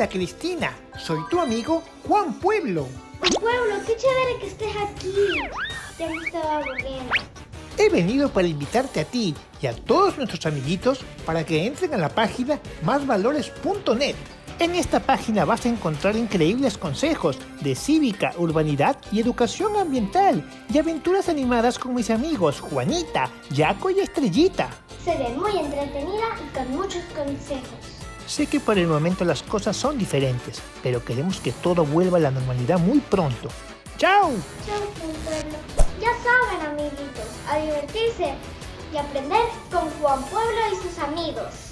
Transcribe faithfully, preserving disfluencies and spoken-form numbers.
Hola Cristina, soy tu amigo Juan Pueblo. Juan Pueblo, qué chévere que estés aquí. Te he estado aburriendo. He venido para invitarte a ti y a todos nuestros amiguitos para que entren a la página más valores punto net. En esta página vas a encontrar increíbles consejos de cívica, urbanidad y educación ambiental y aventuras animadas con mis amigos Juanita, Yaco y Estrellita. Se ve muy entretenida y con muchos consejos. Sé que por el momento las cosas son diferentes, pero queremos que todo vuelva a la normalidad muy pronto. ¡Chao! Chao, Juan Pueblo. Ya saben, amiguitos, a divertirse y aprender con Juan Pueblo y sus amigos.